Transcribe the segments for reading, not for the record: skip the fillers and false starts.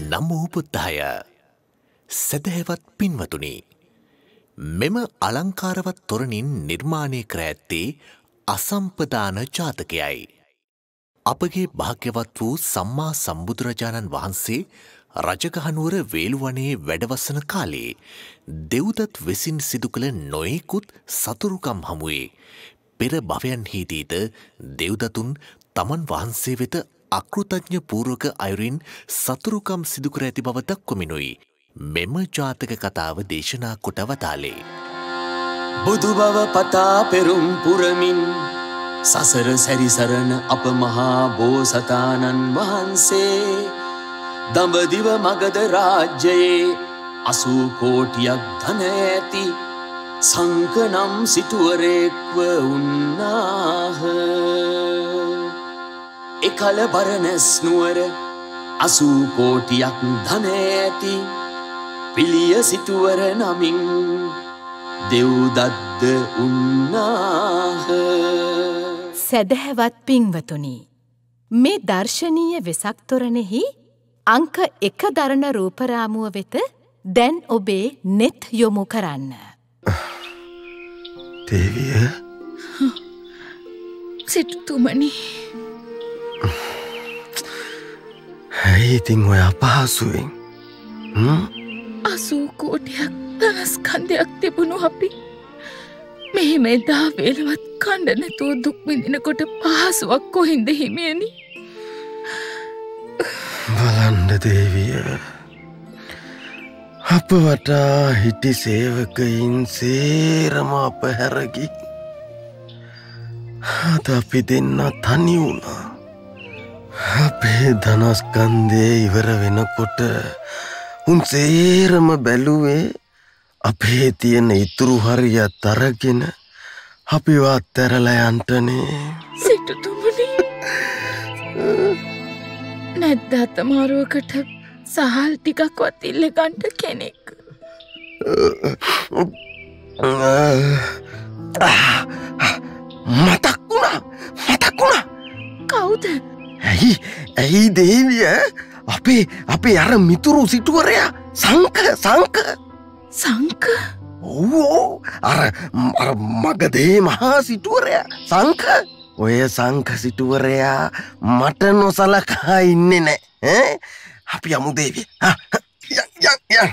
නමෝ බුද්ධාය. සදහැවත් පින්වතුනි, මෙම අලංකාරවත් තොරණින් නිර්මාණය කර ඇත්තේ අසම්පදාන ජාතකයයි. අපගේ භාග්‍යවත් වූ සම්මා සම්බුදුරජාණන් වහන්සේ රජගහනුවර වේළුවනේ වැඩවසන කාලේ දෙව්දත් විසින් සිදු කළ නොයෙකුත් සතුරුකම් හමුවේ පෙර භවයන්හිදීද දෙව්දතුන් තමන් වහන්සේ වෙත අකෘතඥ පූර්වක අයුරින් සතුරුකම් සිදු කර ඇති බව දක්වමිනුයි මෙම ජාතක කතාව දේශනා කොට වදාළේ. බුදු බව පතා පෙරුම් පුරමින් සසර සැරිසරන අප මහා බෝසතාණන් වහන්සේ දඹදිව මගධ රාජ්‍යයේ 80 කෝටියක් ධන ඇති සංක නම් සිටුවරෙක්ව උන්නාහ. එකල බරණැස් නුවර 80 කෝටියක් ධන ඇති පිළිය සිටුවර නමින් දෙව්දත්ද උන්නාහ. සැදැහැවත් පින්වතුනි, මේ දර්ශනීය වෙසක් තොරණෙහි අංක 1 දරන රූපරාමුව වෙත දැන් ඔබේ නෙත් යොමු කරන්න. දේවිය, සිටුතුමනි, ඇයි ඉතින් ඔය අපහසුවෙන්? 80 කෝටියක් ධනස්කන්ධයක් තිබුණු අපි මෙහෙම එදා වේලවත් කණ්ඩ නැතුව දුක් විඳිනකොට පහසුවක් කොහින්ද හිමියනි? බලන්න දේවිය, අප වටා හිටි සේවකයින් සේරම අප හැරගි. අද අපි දෙන්න තනි වුණා. අපේ ධනස්කන්ධය ඉවර වෙනකොට උන් සේරම බැලුවේ අපේ තියෙන ඉතුරු හරියත් අරගෙන අපිව අත්හැරලා යන්ටනේ. සිටුතුමනි, නැද්ද අතමාරුවකට සහල් ටිකක්වත් ඉල්ල ගන්න කෙනෙක්? මතක් වුණා. කවුද? ඇයි දේවිය, අපේ අර මිතුරු සිටුවරයා සංක. ඕ අර මගධේ මහා සිටුවරයා සංක. ඔය සංක සිටුවරයා මට නොසලකා ඉන්නේ නෑ. අපි යමු දේවිය. යන්.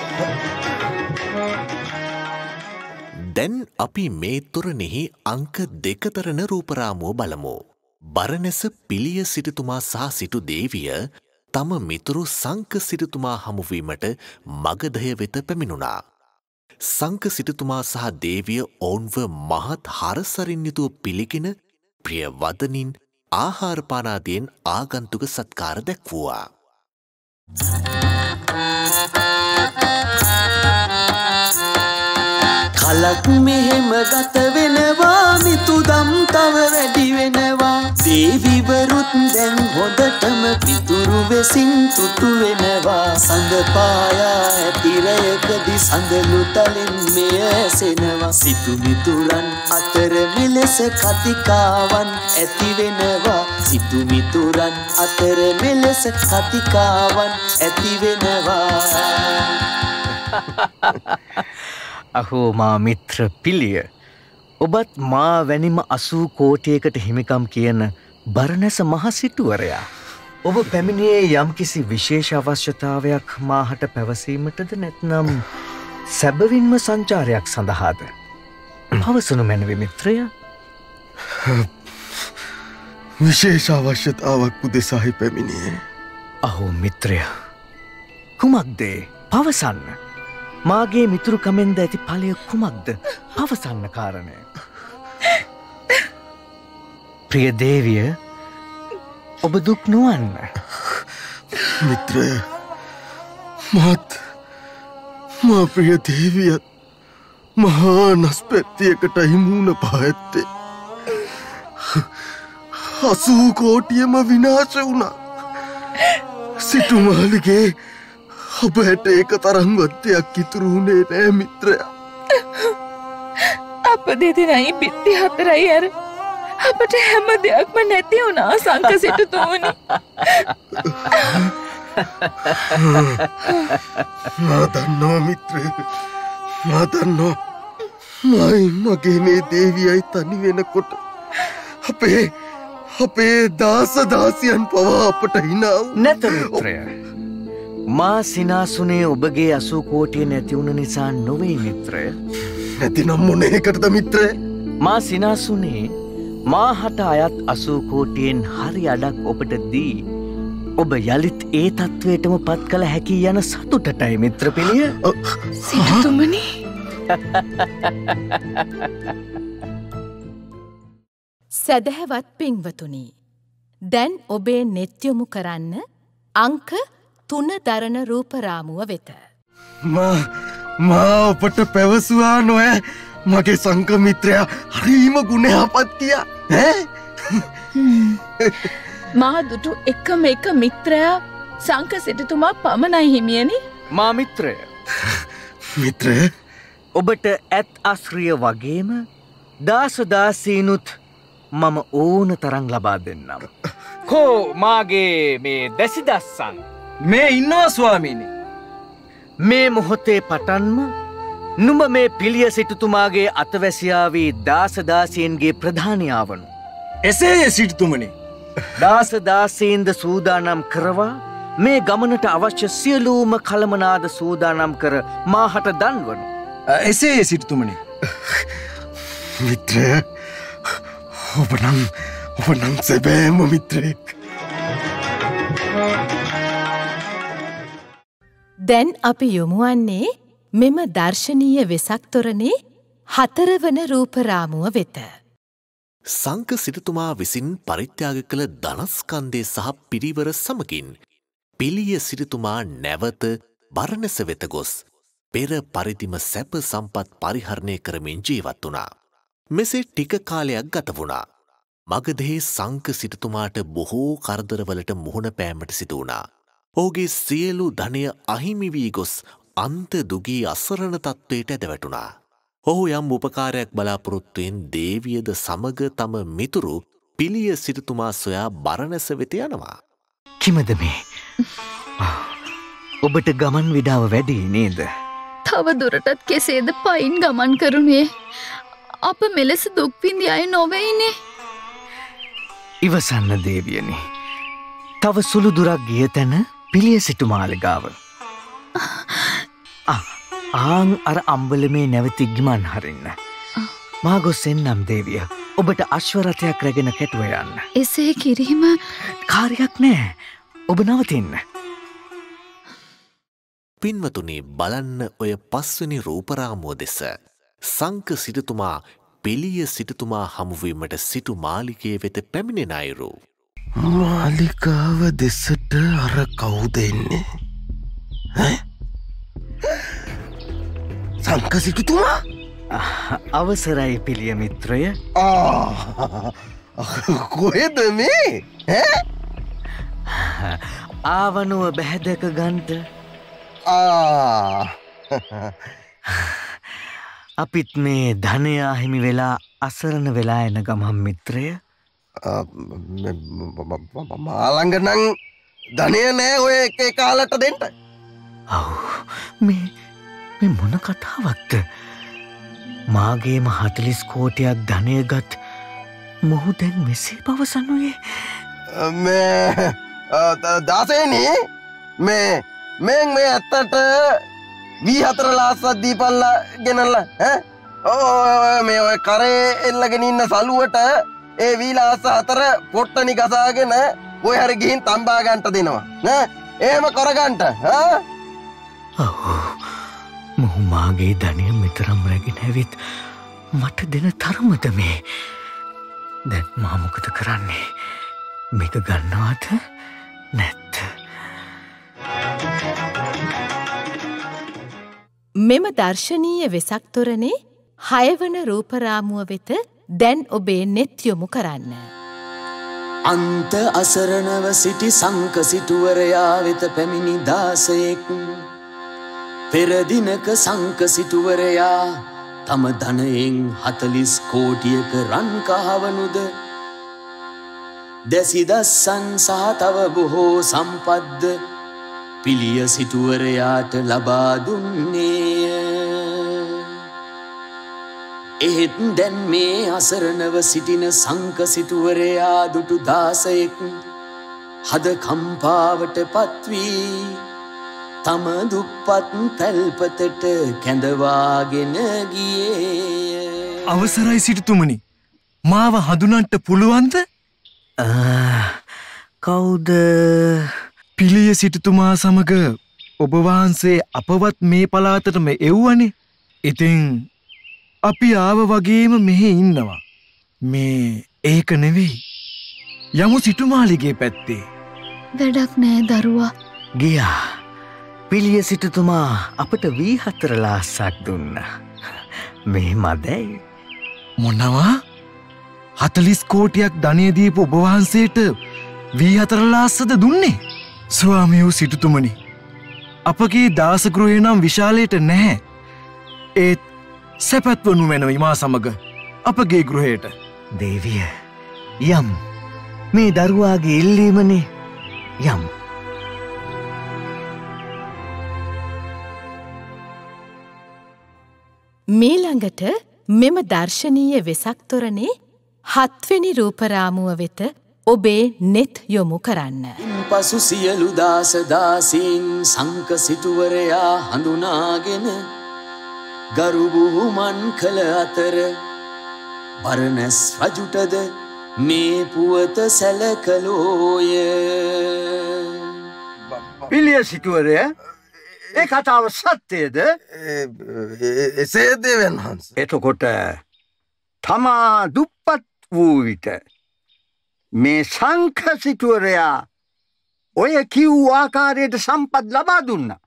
දැන් අපි මේ තොරණෙහි අංක 2 තරන රූපරාමුව බලමු. බරණැස පිළිය සිටුතුමා සහ සිටු දේවිය තම මිතුරු සංක සිටුතුමා හමුවීමට මගධය වෙත පැමිණුණා. සංක සිටුතුමා සහ දේවිය ඔවුන්ව මහත් හරසරින් යුතුව පිළිගෙන ප්‍රිය වදනින් ආහාරපානාදියෙන් ආගන්තුක සත්කාර දැක්වුවා. කලක් මෙහෙම ගත වෙනවා, මිතුදම් තව වැඩි වෙනවා. දේවිවරුත් දැන් හොඳටම පිතුරු වෙසින් තුටු වෙනවා. සඳ පායා ඇතිරයකදී සඳලු තලෙන් මෙය ඇසෙනවා. සිටු මිතුරන් අතර මෙලෙස කතිකාවන් ඇති වෙනවා. සිටු මිතුරන් අතර මෙලෙස කතිකාවන් ඇති වෙනවා. අහෝ මා මිත්‍ර පිළිය, ඔබත් මා වැනිම 80 කෝටියකට හිමිකම් කියන බරණැස මහ සිටුවරයා. ඔබ පැමිණියේ යම්කිසි විශේෂ අවශ්‍යතාවයක් මාහට පැවසීමටද නැත්නම් සැබවින්ම සංචාරයක් සඳහාද? පවසනු මැනවි මිත්‍රය. විශේෂ අවශ්‍යතාවක් උදෙසායි පැමිණියේ. අහෝ මිත්‍රය, කුමක්ද? පවසන්න. මාගේ මිතුරු කමෙන්ද ඇති ඵලය කුමක්ද? පවසන්න කාරණය. ප්‍රිය දේවිය, ඔබ දුක් නොවන්න. මිත්‍රය, මා ප්‍රිය දේවියත් මහා නස්පැත්තියකට හිමුණ පාඇත්තේ. 80 කෝටියම විනාශ වුණා. සිටුමාලිගේ ඔබ හැට ඒක තරම්වත් දෙයක් ඉතුරු වුණේ නෑ මිත්‍රයා. අප දෙදෙනයි බිත්ති 4යි අර අපට හැම දෙයක්ම නැති වුණා සංක සිටුතුමනි. මා දන්නවා මිත්‍රය. මා දන්නවා. මගේ මේ දේවියයි තනි වෙනකොට අපේ දාසදාසියන් පවා අපට හිනා නැත මිත්‍රය. මා සිනාසුනේ ඔබගේ 80 කෝටිය නැති වුණ නිසා නොවේ මිත්‍රය. නැතිනම් මොන එකටද මිත්‍රය? මා සිනාසුනේ මාහට අයත් 80 කෝටියෙන් හරි අඩක් ඔබට දී ඔබ යලිත් ඒ තත්වයටම පත් කළ හැකි යන සතුටටයි මිත්‍රපිලිය. සිටුතුමනි. සැදැහැවත් පින්වතුනි, දැන් ඔබේ නෙත් යොමු කරන්න අංක 3 දරන රූපරාමුව වෙත. මා ඔබට පැවසුවා නොෑ මගේ සංක මිත්‍රයා හරිම ගුණයහපත් කියා. මා දුටු එකම එක මිත්‍රයා සංක සිටුතුමා පමණයි හිමියනි. මා මිත්‍රය. මිත්‍රය ඔබට ඇත් අස්රිය වගේම දාසදාසීනුත් මම ඕන තරම් ලබා දෙන්නම්. කෝ මාගේ මේ දැසිදස්සන් මේ ඉන්නවා ස්වාමීනි. මේ මොහොතේ පටන්ම නුඹ මේ පිළිය සිටුතුමාගේ අතවැසියාවී දාසදාසීන්ගේ ප්‍රධානියා වනු. එසේ සිටුතුමනි. දාසදාසීන්ද සූදානම් කරවා මේ ගමනට අවශ්‍ය සියලූම කළමනාද සූදානම් කර මාහට දන්වනු. එසේ සිටුතුමනි. මිත්‍රය ඔබනම් සැබෑම මිත්‍රයෙක්. දැන් අපි යොමුවන්නේ මෙම දර්ශනීය වෙසක් තොරණේ 4 වන රූපරාමුව වෙත. සංක සිටුතුමා විසින් පරිත්‍යාග කළ ධනස්කන්ධය සහ පිරිවර සමගින් පිළිය සිටුතුමා නැවත බරණැස වෙත ගොස් පෙර පරිදිම සැප සම්පත් පරිහරණය කරමින් ජීවත් වුණා. මෙසේ ටික කාලයක් ගත වුණා. මගධයේ සංක සිටුතුමාට බොහෝ කරදරවලට මුහුණ පෑමට සිදු වුණා. ඔහුගේ සියලු ධනය අහිමි වී ගොස් අන්ත දුගී අසරණ තත්ත්වයට ඇදවැටුණා. ඔහු යම් උපකාරයක් බලාපොරොත්තුවෙන් දේවියද සමග තම මිතුරු පිළිය සිටුතුමා සොයා බරණැස වෙත යනවා. කිමද මේ? ඔබට ගමන් විඩාව වැඩි නේද? තව දුරටත් කෙසේද පයින් ගමන් කරුණේ? අප මෙලෙස දුක් විඳි අය නොවේනේ. ඉවසන්න දේවියනි. තව සුළු දුරක් ගිය තැන පිළිය සිටුමාල ගාව. ආන් අර අම්බලමේ නැවති ගිමන් හරින්න. මා ගොස් එන්නම් දේවිය. ඔබට අශ්වරථයක් රැගෙන කැටුව යන්න. එසේ කිරීම කාර්යයක් නෑ. ඔබ නවතින්න. පින්වතුනි, බලන්න ඔය 5 වෙනි රූපරාමුව දෙස. සංක සිටුතුමා පිළිය සිටුතුමා හමුවීමට සිටු මාලිකයේ වෙත පැමිණෙන අයුරු. මාලිකාව දෙසට අර කවුද එන්නේ? සංක සිටුතුමා? අවසරයි පිළිය මිත්‍රය. කොහෙද මේ? ආවනුව බැහැදක ගන්ට. අපිත් මේ ධනය අහිමි වෙලා අසරණ වෙලා එන ගමන් මිත්‍රය. මාළඟ නං ධනය නෑ ඔය එක කාලට දෙන්න. මේ මොන කතාවක්ද? මාගේම 40 කෝටියක් ධනය ගත් මොහු දැන් මෙසේ පවසනුයේ. දාසේනි මේ ඇත්තට V4 ලාස්සක් දීපල්ලා ගෙනල්ලා මේ ඔය කරේ එල්ලගෙන ඉන්න සලුවට ඒ වීලාස 4 පොට්ටනි ගසාගෙන ඔය හරි ගිහින් තම්බා ගන්නට දෙනවා ඈ එහෙම කරගන්නට මොහු මාගේ ධනය මෙතරම් රැගෙන ඇවිත් මට දෙන තරමද මේ? දැන් මා මොකද කරන්නේ? මේක ගන්නවද නැත්ද? මෙම දර්ශනීය වෙසක් තොරණේ 6 වන රූපරාමුව වෙත දැන් ඔබේ නෙත් යොමු කරන්න. අන්ත අසරණව සිටි සංක සිටුවරයා වෙත පැමිණි දාසයෙක් පෙර දිනක සංක සිටුවරයා තම ධනයෙන් 40 කෝටියක රන් කහවනුද දැසිදස්සන් සහ තව බොහෝ සම්පත්ද පිළිය සිටුවරයාට ලබා දුන්නේය. එහෙත් දැන් මේ අසරණව සිටින සංක සිටුවරයා දුටු 16ක් හද කම්පාවට පත්වී තම දුප්පත් තැල්පතට කැඳවාගෙන ගියේ. අවසරයි සිටුතුමනි. මාව හඳුනන්ට පුළුවන්ද? කවුද? පිළිය සිටුතුමා සමග ඔබ වහන්සේ අපවත් මේ පළාතටම එව්වනේ. ඉතින් අපි ආව වගේම මෙහෙ ඉන්නවා. මේ ඒක නෙවෙයි. යමු සිටුමාලිගේ පැත්තේ. වැඩක් නෑ දරුවා. ගියා. පිළිය සිටුතුමා අපට V4 ලාස්සක් දුන්න. මේ මදයි. මොනවා? 40 කෝටියක් ධනය දීපු ඔබ වහන්සේට V4 ලාස්සද දුන්නේ? ස්වාමියෝ සිටුතුමනි. අපගේ දාසගෘහය නම් විශාලයට නැහැ. ඒත් සැපත්වනු මැනවයි මා සමග අපගේ ගෘහයට. දේවිය යම්. මේ දරුවාගේ ඉල්ලීමනේ. යම්. මීළඟට මෙම දර්ශනීය වෙසක් තොරණේ 7 වෙනි රූපරාමුව වෙත ඔබේ නෙත් යොමු කරන්න. පසු සියලු දාස දාසීන් සංක සිටුවරයා හඳුනාගෙන ගරු බුහුමන් කළ අතර බරණැස් රජුටද මේ පුවත සැලකලෝය. පිළිය සිටුවරය ඒ කතාව සත්‍යයද? එසේ දෙවන් වහන්ස. එතකොට තමා දුප්පත් වූ විට මේ සංඛ සිටුවරයා ඔය කිව් ආකාරයට සම්පත් ලබා දුන්නා.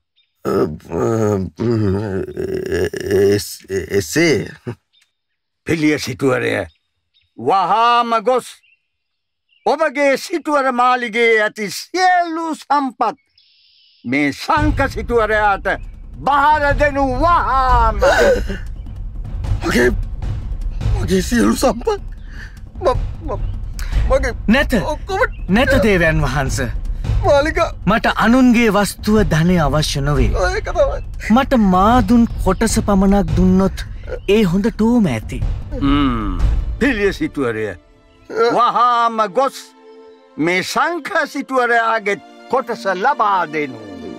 එසේ පිළිය සිටුවරය වහාම ගොස් ඔබගේ සිටුවර මාලිගේ ඇති සියලු සම්පත් මේ සංඛ සිටුවරයාට බහර දෙනු වහාම. මගේ සියලු සම්පත් මගේ නැත දේවයන් වහන්ස. මාලිකා මට අනුන්ගේ වස්තුව ධනය අවශ්‍ය නොවේ. මට මාදුන් කොටස පමණක් දුන්නොත් ඒ හොඳටම ඇති. පිළිය සිටුවරය වහාම ගොස් මේ සංඛ සිටුවරයාගේ කොටස ලබා දෙනු.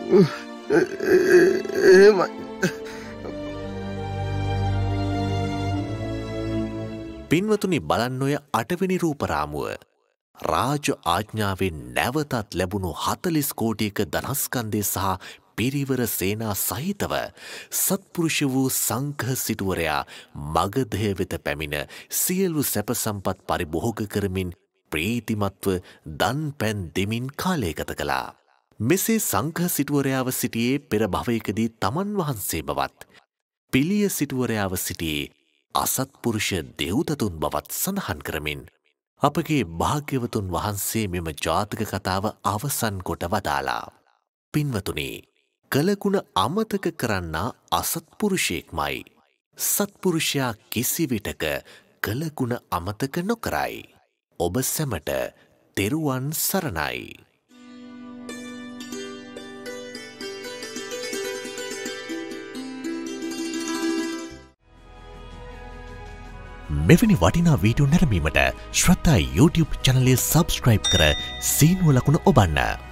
පින්වතුනි බලන්න ඔය 8 වෙනි රූපරාමුව. රාජ ආඥාවෙන් නැවතත් ලැබුණු 40 කෝටියක ධනස්කන්ධය සහ පිරිවර සේනා සහිතව සත්පුරුෂ වූ සංඝ සිටුවරයා මගධය වෙත පැමිණ සියලු සැප සම්පත් පරිභෝග කරමින් ප්‍රීතිමත්ව දන් පැන් දෙමින් කාලය ගත කළා. මෙසේ සංඝ සිටුවරයාව සිටියේ පෙර භවයකදී තමන් වහන්සේ බවත් පිළිය සිටුවරයාව සිටියේ අසත්පුරුෂ දෙව්දතුන් බවත් සඳහන් කරමින් අපගේ භාග්‍යවතුන් වහන්සේ මෙම ජාතක කතාව අවසන් කොට වදාලා. පින්වතුනි, කලගුණ අමතක කරන්නා අසත්පුරුෂයෙක්මයි. සත්පුරුෂයා කිසිවිටක කලගුණ අමතක නොකරයි. ඔබ සැමට තෙරුවන් සරණයි. මෙවැනි වටිනා වීඩියෝ නැරඹීමට ශ්‍රද්ධා YouTube චැනලය සබ්ස්ක්‍රයිබ් කර සීනුව ලකුණ ඔබන්න.